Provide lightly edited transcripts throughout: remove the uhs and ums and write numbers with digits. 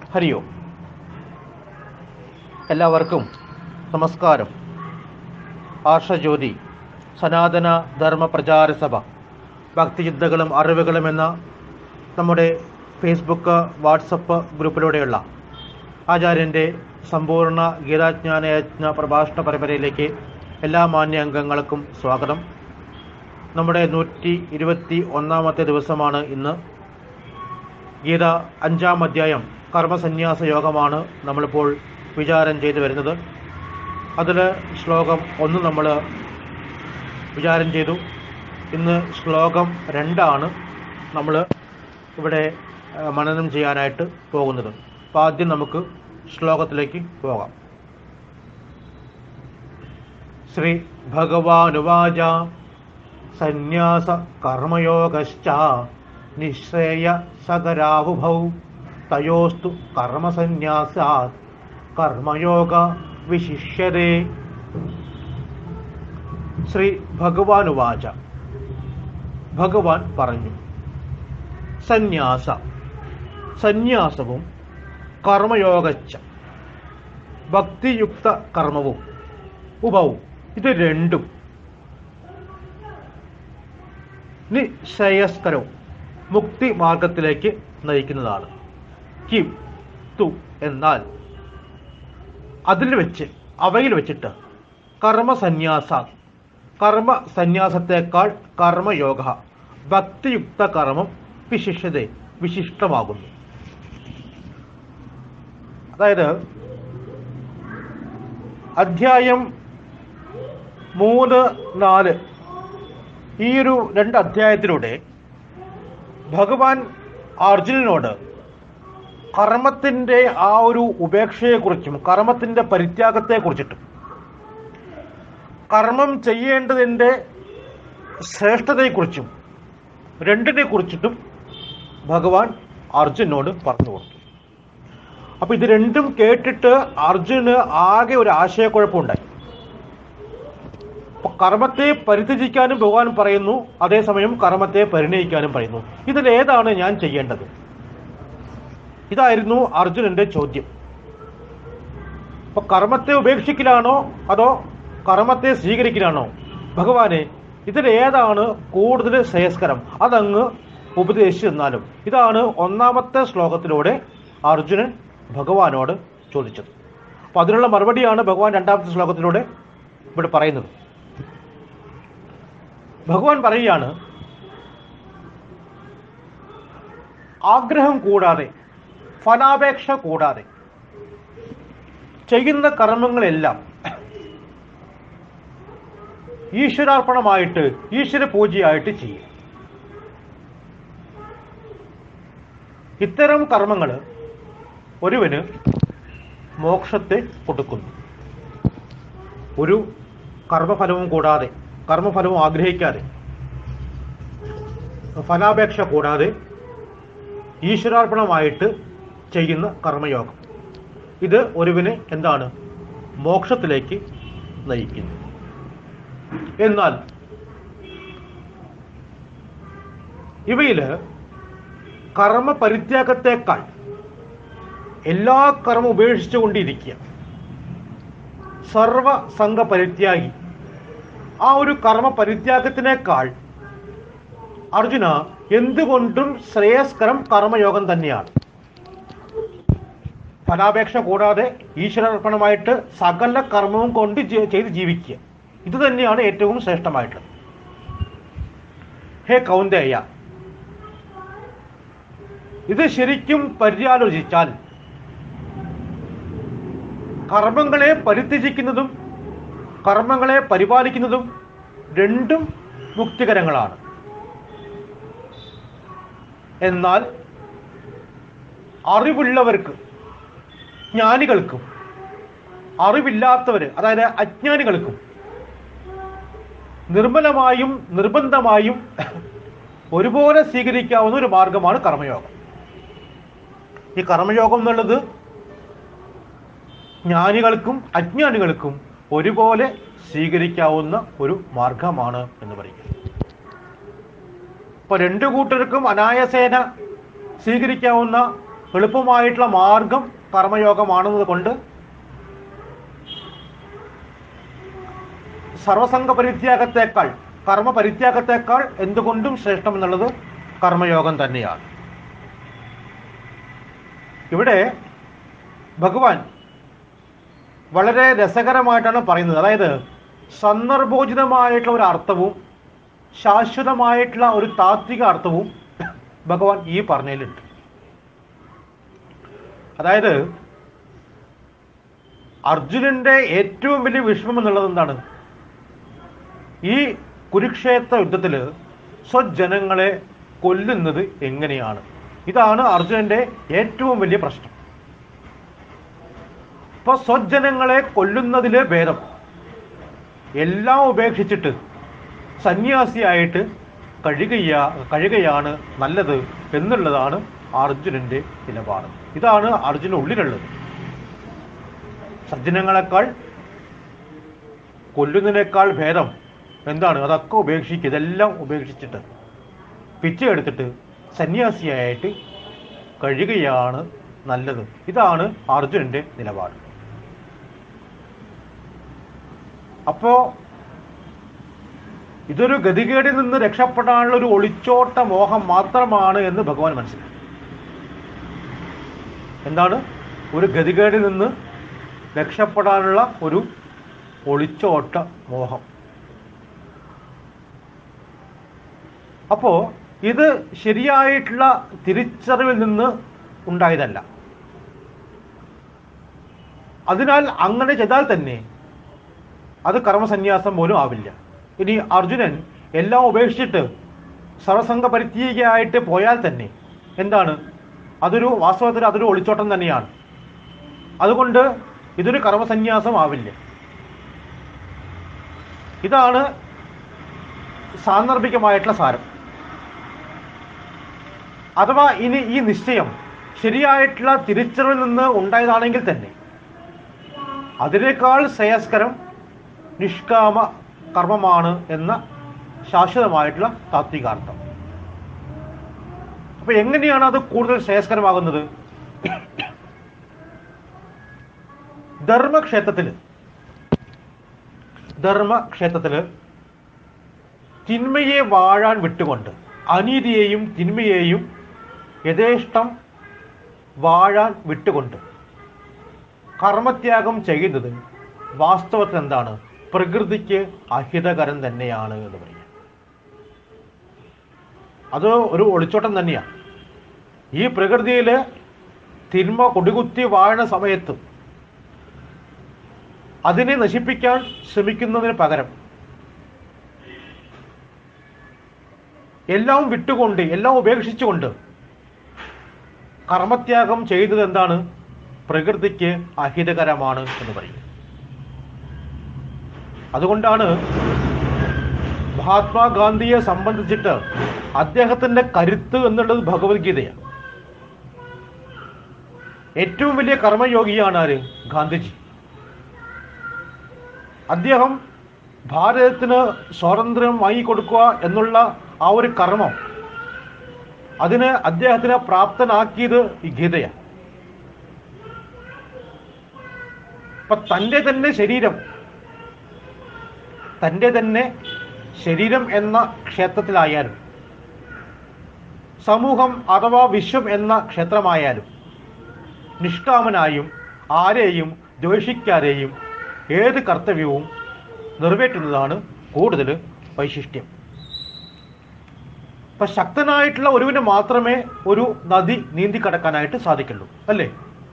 ഹരി ഓം. എല്ലാവർക്കും നമസ്കാരം. ആർഷജ്യോതി സനാതന ധർമ്മ പ്രചാര സഭ ഭക്തിചിന്തകളും അറിവുകളും എന്ന നമ്മുടെ ഫേസ്ബുക്ക് വാട്സപ്പ് ഗ്രൂപ്പിലൂടെയുള്ള ആചാര്യൻ്റെ സമ്പൂർണ്ണ ഗീതാജ്ഞാനയജ്ഞ പ്രഭാഷണ പരമ്പരയിലേക്ക് എല്ലാ മാന്യ അംഗങ്ങൾക്കും സ്വാഗതം. നമ്മുടെ 121 ദിവസമാണ് ഇന്ന്. ഗീത 5-ാം അധ്യായം കർമ്മസന്യാസ യോഗമാണ് നമ്മളിപ്പോൾ വിചാരം ചെയ്തു വരുന്നത്. അതിൽ ശ്ലോകം 1 നമ്മൾ വിചാരം ചെയ്തു. ഇന്ന് ശ്ലോകം 2 നമ്മൾ ഇവിടെ മനനം ചെയ്യാനായിട്ട് പോകുന്നത്. അപ്പോൾ ആദ്യം നമുക്ക് ശ്ലോകത്തിലേക്ക് പോകാം. ശ്രീ ഭഗവാനുവാച സന്യാസ കർമ്മയോഗശ്ച നിശ്രേയ സകരാവുഭൗ തയോസ്തു കർമ്മസന്യാസാത് കർമ്മയോഗ വിശിഷ്യതേ. ശ്രീ ഭഗവാനുവാച, ഭഗവാൻ പറഞ്ഞു, സന്യാസവും കർമ്മയോഗച്ച ഭക്തിയുക്ത കർമ്മവും ഉഭവും, ഇത് രണ്ടും നിശ്രേയസ്കരവും മുക്തി മാർഗത്തിലേക്ക് നയിക്കുന്നതാണ്. കിം തു എന്നാൽ അവയിൽ വെച്ചിട്ട് കർമ്മസന്യാസത്തേക്കാൾ കർമ്മയോഗ ഭക്തിയുക്ത കർമ്മം വിശിഷ്ടമാകുന്നു. അതായത് അധ്യായം 3, 4 ഈ ഒരു 2 അധ്യായത്തിലൂടെ ഭഗവാൻ അർജുനനോട് കർമ്മത്തിൻ്റെ ആ ഒരു ഉപേക്ഷയെക്കുറിച്ചും കർമ്മത്തിൻ്റെ പരിത്യാഗത്തെക്കുറിച്ചിട്ടും കർമ്മം ചെയ്യേണ്ടതിൻ്റെ ശ്രേഷ്ഠതയെക്കുറിച്ചും രണ്ടിനെക്കുറിച്ചിട്ടും ഭഗവാൻ അർജുനോട് പറഞ്ഞു കൊടുത്തു. അപ്പോൾ ഇത് രണ്ടും കേട്ടിട്ട് അർജുന് ആകെ ഒരു ആശയക്കുഴപ്പമുണ്ടായി. അപ്പോൾ കർമ്മത്തെ പരിത്യജിക്കാനും ഭഗവാൻ പറയുന്നു, അതേസമയം കർമ്മത്തെ പരിണയിക്കാനും പറയുന്നു. ഇതിലേതാണ് ഞാൻ ചെയ്യേണ്ടത്? ഇതായിരുന്നു അർജുനന്റെ ചോദ്യം. അപ്പോൾ കർമ്മത്തെ ഉപേക്ഷിക്കലാണോ അതോ കർമ്മത്തെ സ്വീകരിക്കലാണോ? ഭഗവാനെ, ഇതിലേതാണ് കൂടുതൽ ശ്രേയസ്കരം? അതങ്ങ് ഉപദേശിച്ചു തന്നാലും. ഇതാണ് 1-ാമത്തെ ശ്ലോകത്തിലൂടെ അർജുനൻ ഭഗവാനോട് ചോദിച്ചത്. അപ്പോൾ അതിനുള്ള മറുപടിയാണ് ഭഗവാൻ 2-ാമത്തെ ശ്ലോകത്തിലൂടെ ഇവിടെ പറയുന്നത്. ഭഗവാൻ പറയുകയാണ്, ആഗ്രഹം കൂടാതെ, ഫലാപേക്ഷ കൂടാതെ ചെയ്യുന്ന കർമ്മങ്ങളെല്ലാം ഈശ്വരാർപ്പണമായിട്ട്, ഈശ്വര പൂജയായിട്ട് ചെയ്യുക. ഇത്തരം കർമ്മങ്ങൾ ഒരുവന് മോക്ഷത്തെ കൊടുക്കുന്നു. ഒരു കർമ്മഫലവും കൂടാതെ, കർമ്മഫലവും ആഗ്രഹിക്കാതെ, ഫലാപേക്ഷ കൂടാതെ ഈശ്വരാർപ്പണമായിട്ട് ചെയ്യുന്ന കർമ്മയോഗം, ഇത് ഒരുവിനെ എന്താണ്? മോക്ഷത്തിലേക്ക് നയിക്കുന്നു. എന്നാൽ ഇവയിൽ കർമ്മ പരിത്യാഗത്തെക്കാൾ എല്ലാ കർമ്മം ഉപേക്ഷിച്ചുകൊണ്ടിരിക്കുക, സർവസംഘ പരിത്യാഗി, ആ ഒരു കർമ്മ പരിത്യാഗത്തിനേക്കാൾ അർജുന എന്തുകൊണ്ടും ശ്രേയസ്കരം കർമ്മയോഗം തന്നെയാണ്. ഫലാപേക്ഷ കൂടാതെ ഈശ്വരാർപ്പണമായിട്ട് സകല കർമ്മവും കൊണ്ട് ചെയ്ത് ജീവിക്കുക, ഇത് തന്നെയാണ് ഏറ്റവും ശ്രേഷ്ഠമായിട്ടുള്ളത്. ഹേ കൗന്ദേയ, ഇത് ശരിക്കും പര്യാലോചിച്ചാൽ കർമ്മങ്ങളെ പരിത്യജിക്കുന്നതും കർമ്മങ്ങളെ പരിപാലിക്കുന്നതും രണ്ടും മുക്തികരങ്ങളാണ്. എന്നാൽ അറിവുള്ളവർക്ക്, ജ്ഞാനികൾക്കും അറിവില്ലാത്തവർ, അതായത് അജ്ഞാനികൾക്കും നിർമ്മലമായും നിർബന്ധമായും ഒരുപോലെ സ്വീകരിക്കാവുന്ന ഒരു മാർഗമാണ് കർമ്മയോഗം. ഈ കർമ്മയോഗം എന്നുള്ളത് ജ്ഞാനികൾക്കും അജ്ഞാനികൾക്കും ഒരുപോലെ സ്വീകരിക്കാവുന്ന ഒരു മാർഗമാണ് എന്ന് പറയുക. അപ്പോൾ രണ്ടു കൂട്ടർക്കും അനായാസേന സ്വീകരിക്കാവുന്ന എളുപ്പമായിട്ടുള്ള മാർഗം കർമ്മയോഗമാണെന്നത് കൊണ്ട് സർവസംഗ പരിത്യാഗത്തേക്കാൾ, കർമ്മ പരിത്യാഗത്തേക്കാൾ എന്തുകൊണ്ടും ശ്രേഷ്ഠം എന്നുള്ളത് കർമ്മയോഗം തന്നെയാണ്. ഇവിടെ ഭഗവാൻ വളരെ രസകരമായിട്ടാണ് പറയുന്നത്. അതായത് സന്ദർഭോചിതമായിട്ടുള്ള ഒരു അർത്ഥവും ശാശ്വതമായിട്ടുള്ള ഒരു താത്വിക അർത്ഥവും ഭഗവാൻ ഈ പറഞ്ഞതിലുണ്ട്. അതായത് അർജുനന്റെ ഏറ്റവും വലിയ വിഷമം എന്നുള്ളത് എന്താണ്? ഈ കുരുക്ഷേത്ര യുദ്ധത്തിൽ സ്വജനങ്ങളെ കൊല്ലുന്നത് എങ്ങനെയാണ്? ഇതാണ് അർജുനന്റെ ഏറ്റവും വലിയ പ്രശ്നം. ഇപ്പൊ സ്വജനങ്ങളെ കൊല്ലുന്നതിലെ ഭേദം എല്ലാം ഉപേക്ഷിച്ചിട്ട് സന്യാസിയായിട്ട് കഴിയുകയാണ് നല്ലത് എന്നുള്ളതാണ് അർജുനന്റെ നിലപാട്. ഇതാണ് അർജുന ഉള്ളിലുള്ളത്. സജ്ജനങ്ങളെക്കാൾ കൊല്ലുന്നതിനേക്കാൾ ഭേദം എന്താണ്? അതൊക്കെ ഉപേക്ഷിക്കുക, ഇതെല്ലാം ഉപേക്ഷിച്ചിട്ട് പിച്ച എടുത്തിട്ട് സന്യാസിയായിട്ട് കഴിയുകയാണ് നല്ലത്. ഇതാണ് അർജുനന്റെ നിലപാട്. അപ്പോ ഇതൊരു ഗതികേടിൽ നിന്ന് രക്ഷപ്പെടാനുള്ള ഒരു ഒളിച്ചോട്ട മോഹം മാത്രമാണ് എന്ന് ഭഗവാൻ മനസ്സിലാക്കി. എന്താണ്? ഒരു ഗതികേടിൽ നിന്ന് രക്ഷപ്പെടാനുള്ള ഒരു ഒളിച്ചോട്ട മോഹം. അപ്പോ ഇത് ശരിയായിട്ടുള്ള തിരിച്ചറിവിൽ നിന്ന് ഉണ്ടായതല്ല. അതിനാൽ അങ്ങനെ ചെയ്താൽ തന്നെ അത് കർമ്മസന്യാസം പോലും ആവില്ല. ഇനി അർജുനൻ എല്ലാം ഉപേക്ഷിച്ചിട്ട് സർവസംഗ പരിത്യാഗിയായിട്ട് പോയാൽ തന്നെ എന്താണ്? വാസ്തവത്തിൽ അതൊരു ഒളിച്ചോട്ടം തന്നെയാണ്. അതുകൊണ്ട് ഇതൊരു കർമ്മസന്യാസം ആവില്ല. ഇതാണ് സാന്ദർഭികമായിട്ടുള്ള സാരം. അഥവാ ഇനി ഈ നിശ്ചയം ശരിയായിട്ടുള്ള തിരിച്ചറിവിൽ നിന്ന് ഉണ്ടായതാണെങ്കിൽ തന്നെ അതിനേക്കാൾ ശ്രേയസ്കരം നിഷ്കാമ കർമ്മമാണ് എന്ന ശാശ്വതമായിട്ടുള്ള താത്വികാർത്ഥം. അപ്പൊ എങ്ങനെയാണ് അത് കൂടുതൽ ശ്രേയസ്കരമാകുന്നത്? ധർമ്മക്ഷേത്രത്തില് തിന്മയെ വാഴാൻ വിട്ടുകൊണ്ട്, അനീതിയെയും തിന്മയെയും യഥേഷ്ടം വാഴാൻ വിട്ടുകൊണ്ട് കർമ്മത്യാഗം ചെയ്യുന്നത് വാസ്തവത്തിൽ എന്താണ്? പ്രകൃതിക്ക് അഹിതകരം തന്നെയാണ് എന്ന് പറയുക. അത് ഒരു ഒളിച്ചോട്ടം തന്നെയാണ്. ഈ പ്രകൃതിയിൽ തിന്മ കൊടികുത്തി വാഴുന്ന സമയത്ത് അതിനെ നശിപ്പിക്കാൻ ശ്രമിക്കുന്നതിന് പകരം എല്ലാം വിട്ടുകൊണ്ട്, എല്ലാം ഉപേക്ഷിച്ചുകൊണ്ട് കർമ്മത്യാഗം ചെയ്തത് എന്താണ്? പ്രകൃതിക്ക് അഹിതകരമാണ് എന്ന് പറയും. അതുകൊണ്ടാണ് മഹാത്മാഗാന്ധിയെ സംബന്ധിച്ചിട്ട് അദ്ദേഹത്തിന്റെ കരുത്ത് എന്നുള്ളത് ഭഗവത്ഗീതയാണ്. ഏറ്റവും വലിയ കർമ്മയോഗിയാണ് ആര്? ഗാന്ധിജി. അദ്ദേഹം ഭാരതത്തിന് സ്വാതന്ത്ര്യം വാങ്ങിക്കൊടുക്കുക എന്നുള്ള ആ ഒരു കർമ്മം, അതിന് അദ്ദേഹത്തിനെ പ്രാപ്തനാക്കിയത് ഈ ഗീതയാണ്. അപ്പൊ തൻ്റെ തന്നെ ശരീരം എന്ന ക്ഷേത്രത്തിലായാലും സമൂഹം അഥവാ വിശ്വം എന്ന ക്ഷേത്രമായാലും നിഷ്കാമനായും ആരെയും ദ്വേഷിക്കാതെയും ഏത് കർത്തവ്യവും നിറവേറ്റുന്നതാണ് കൂടുതൽ വൈശിഷ്ട്യം. ഇപ്പൊ ശക്തനായിട്ടുള്ള ഒരുവിന് മാത്രമേ ഒരു നദി നീന്തിക്കടക്കാനായിട്ട് സാധിക്കുള്ളൂ, അല്ലേ?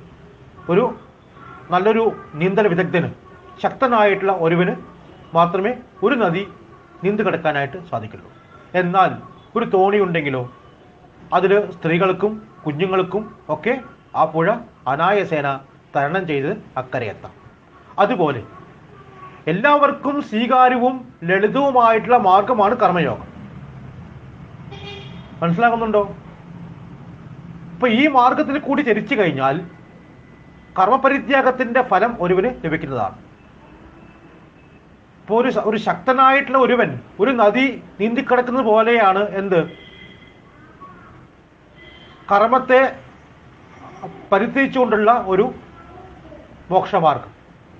നല്ലൊരു നീന്തൽ വിദഗ്ധന്, ശക്തനായിട്ടുള്ള ഒരുവിന് മാത്രമേ ഒരു നദി നീന്തിക്കടക്കാനായിട്ട് സാധിക്കുള്ളൂ. എന്നാൽ ഒരു തോണി ഉണ്ടെങ്കിലോ അതിൽ സ്ത്രീകൾക്കും കുഞ്ഞുങ്ങൾക്കും ഒക്കെ ആ പുഴ അനായാസേന തരണം ചെയ്ത് അക്കരയെത്താം. അതുപോലെ എല്ലാവർക്കും സ്വീകാര്യവും ലളിതവുമായിട്ടുള്ള മാർഗമാണ് കർമ്മയോഗം. മനസ്സിലാകുന്നുണ്ടോ? ഇപ്പൊ ഈ മാർഗത്തിൽ കൂടി ചരിച്ചു കഴിഞ്ഞാൽ കർമ്മപരിത്യാഗത്തിന്റെ ഫലം ഒരുവന് ലഭിക്കുന്നതാണ്. ഇപ്പോൾ ഒരു ശക്തനായിട്ടുള്ള ഒരുവൻ ഒരു നദി നീന്തിക്കിടക്കുന്നത് പോലെയാണ് എന്ത്? കർമ്മത്തെ പരിത്യജിച്ചുകൊണ്ടുള്ള ഒരു മോക്ഷമാർഗം.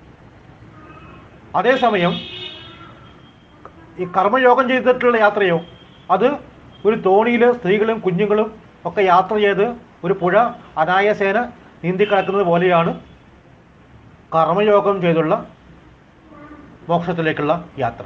അതേസമയം ഈ കർമ്മയോഗം ചെയ്തിട്ടുള്ള യാത്രയോ അത് ഒരു തോണിയിൽ സ്ത്രീകളും കുഞ്ഞുങ്ങളും ഒക്കെ യാത്ര ചെയ്ത് ഒരു പുഴ അനായാസേന നീന്തിക്കിടക്കുന്നത് പോലെയാണ് കർമ്മയോഗം ചെയ്തുള്ള മോക്ഷത്തിലേക്കുള്ള യാത്ര.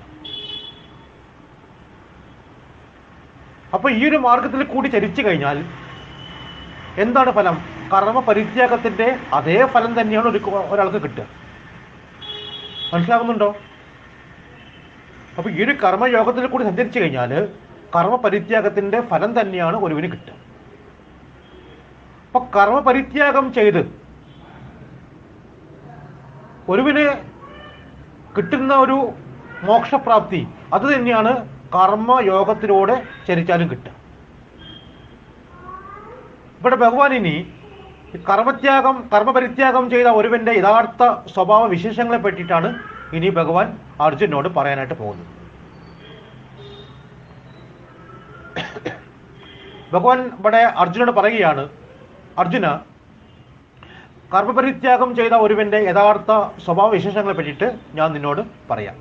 അപ്പോൾ ഈ ഒരു മാർഗത്തിൽ കൂടി ചരിച്ചു കഴിഞ്ഞാൽ എന്താണ് ഫലം? കർമ്മ പരിത്യാഗത്തിന്റെ അതേ ഫലം തന്നെയാണ് ഒരാൾക്ക് കിട്ടുക. മനസ്സിലാകുന്നുണ്ടോ? അപ്പൊ ഈ ഒരു കർമ്മയോഗത്തിൽ കൂടി സഞ്ചരിച്ചു കഴിഞ്ഞാൽ കർമ്മ പരിത്യാഗത്തിന്റെ ഫലം തന്നെയാണ് ഒരുവിന് കിട്ടുക. അപ്പൊ കർമ്മ പരിത്യാഗം ചെയ്ത് ഒരുവിന് കിട്ടുന്ന ഒരു മോക്ഷപ്രാപ്തി അത് തന്നെയാണ് കർമ്മയോഗത്തിലൂടെ ചരിച്ചാലും കിട്ടുക. ഇവിടെ ഭഗവാൻ ഇനി കർമ്മപരിത്യാഗം ചെയ്ത ഒരുവന്റെ യഥാർത്ഥ സ്വഭാവ വിശേഷങ്ങളെ പറ്റിയിട്ടാണ് ഇനി ഭഗവാൻ അർജുനോട് പറയാനായിട്ട് പോകുന്നത്. ഭഗവാൻ ഇവിടെ അർജുനോട് പറയുകയാണ്, അർജുന, കർമ്മപരിത്യാഗം ചെയ്ത ഒരുവന്റെ യഥാർത്ഥ സ്വഭാവ വിശേഷങ്ങളെ പറ്റിയിട്ട് ഞാൻ നിന്നോട് പറയാം.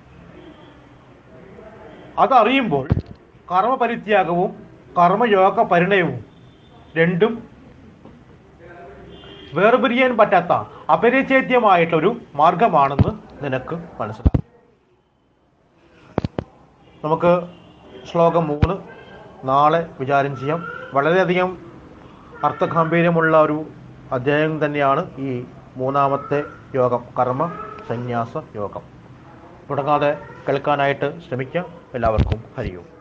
അതറിയുമ്പോൾ കർമ്മപരിത്യാഗവും കർമ്മയോഗ പരിണയവും രണ്ടും വേർപിരിയാൻ പറ്റാത്ത അപരിച്ഛേദ്യമായിട്ടൊരു മാർഗമാണെന്ന് നിനക്ക് മനസ്സിലാക്കും. നമുക്ക് ശ്ലോകം 3 നാളെ വിചാരം ചെയ്യാം. വളരെയധികം അർത്ഥഗാംഭീര്യമുള്ള ഒരു അധ്യായം തന്നെയാണ് ഈ 3ാമത്തെ യോഗം, കർമ്മ സന്യാസ യോഗം. മുടങ്ങാതെ കേൾക്കാനായിട്ട് ശ്രമിക്കാം. എല്ലാവർക്കും ഹരി ഓം.